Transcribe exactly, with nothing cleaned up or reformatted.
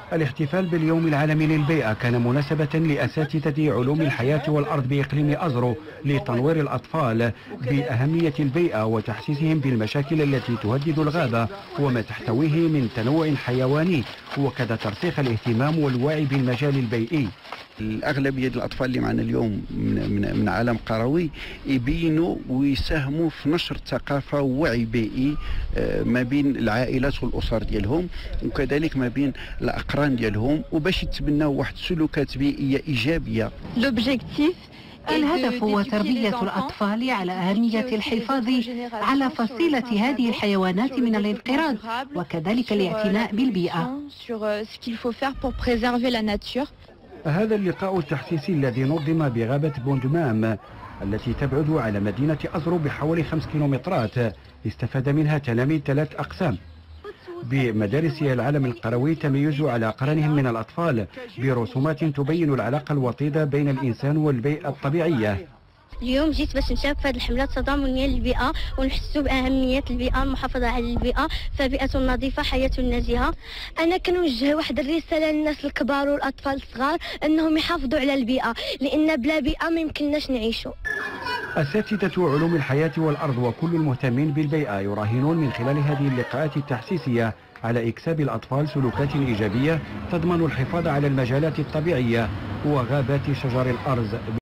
الاحتفال باليوم العالمي للبيئة كان مناسبة لأساتذة علوم الحياة والأرض بإقليم أزرو لتنوير الأطفال بأهمية البيئة وتحسيسهم بالمشاكل التي تهدد الغابة وما تحتويه من تنوع حيواني، وكذا ترسيخ الاهتمام والوعي بالمجال البيئي. الأغلبية الأطفال اللي معنا اليوم من, من, من عالم قروي يبينوا ويساهموا في نشر ثقافة ووعي بيئي ما بين العائلات والأسر ديالهم، وكذلك ما بين الأقران ديالهم، وباش يتبناو واحد السلوكات بيئية إيجابية. الهدف هو تربية الأطفال على أهمية الحفاظ على فصيلة هذه الحيوانات من الانقراض، وكذلك الاعتناء بالبيئة. هذا اللقاء التحسيسي الذي نظم بغابة بوندمام التي تبعد على مدينة أزرو بحوالي خمس كيلومترات استفاد منها تلاميذ ثلاث أقسام بمدارس العالم القروي تميزوا على أقرانهم من الأطفال برسومات تبين العلاقة الوطيدة بين الإنسان والبيئة الطبيعية. اليوم جيت باش نشارك في هذه الحملة التضامنية للبيئة ونحسوا بأهمية البيئة، المحافظة على البيئة، فبيئة نظيفة حياة نزيهة. أنا كنوجه واحد الرسالة للناس الكبار والأطفال الصغار أنهم يحافظوا على البيئة، لأن بلا بيئة ما يمكنناش نعيشوا. أساتذة علوم الحياة والأرض وكل المهتمين بالبيئة يراهنون من خلال هذه اللقاءات التحسيسية على إكساب الأطفال سلوكات إيجابية تضمن الحفاظ على المجالات الطبيعية وغابات شجر الأرز.